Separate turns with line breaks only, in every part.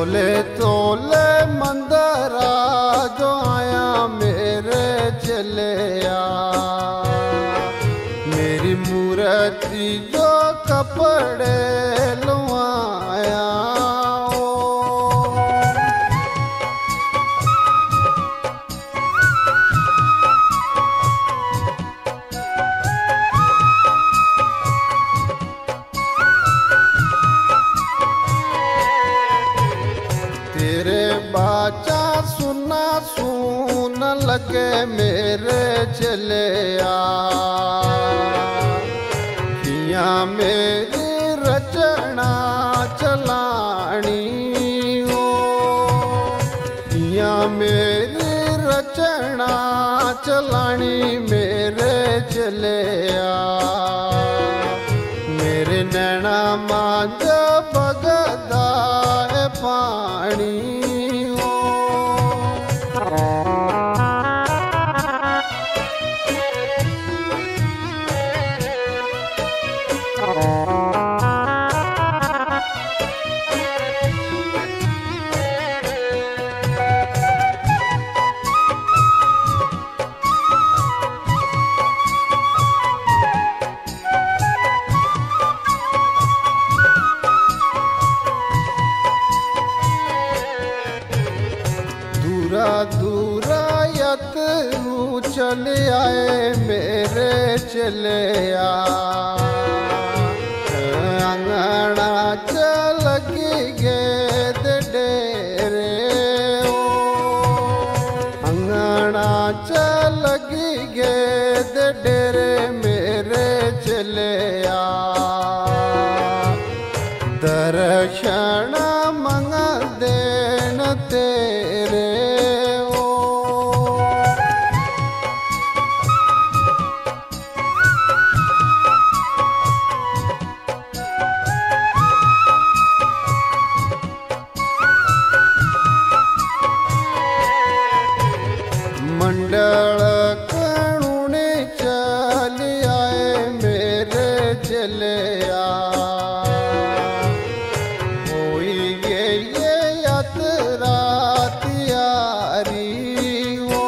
तोले तोले मंदरा जो आया मेरे चलिया, मेरी मूर्ति जो कपड़े लुआया। तेरे बाचा सुना सुन लगे मेरे चलिया, किया मेरी रचना चलानी हो, किया मेरी रचना चलानी मेरे चलिया। मेरे नैना मांझ बगदा है पानी हो। दूरा दूरा यतरू चल आए मेरे चलिया, अंगना चल गे डेरे ओ, अंगना चल गे डेरे मेरे चलिया। दर्शन मंग देन तेरे ओ, मंडल कणुने चल आए मेरे चलिया, होई गई यात्रा तैयारी हो,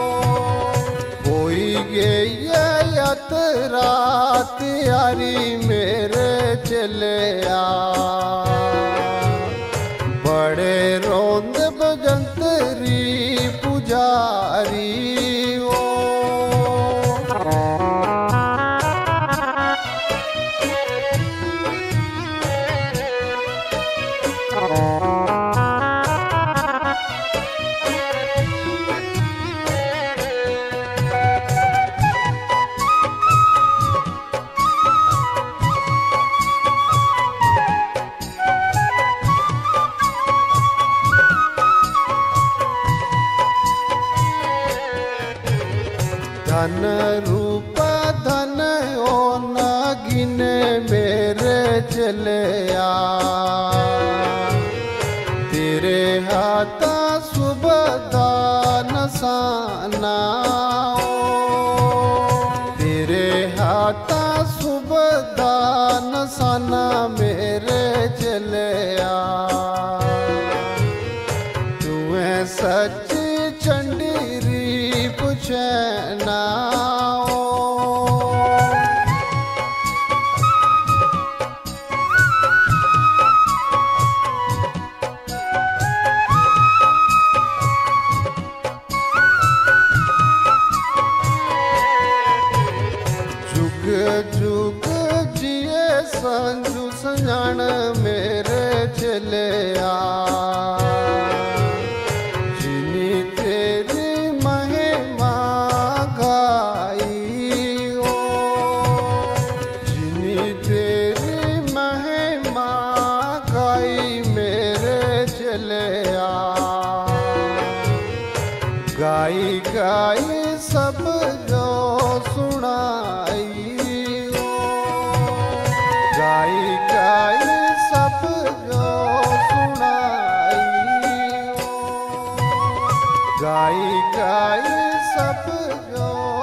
होई गई यात्रा तैयारी मेरे चलिया। बड़े रोंद बजंतरी पुजारी हो, धन रूप धन ओ नागिन मेरे चलिया, तेरे हाथ सुबदा नसाना ओ, तेरे हाथ सुबदा नसाना मेरे चलिया। तू है सच्ची चंडीरी पुछना ओ, जुग जुग जिए संजू संजान मेरे चलिया, जिनी तेरी महिमा गाई हो, जिनी तेरी महिमा गाई मेरे चलिया। गाई गाई सब जो सुनाई हो, गाई गाई सब जो सुनाई हो, गाई गाई सब जो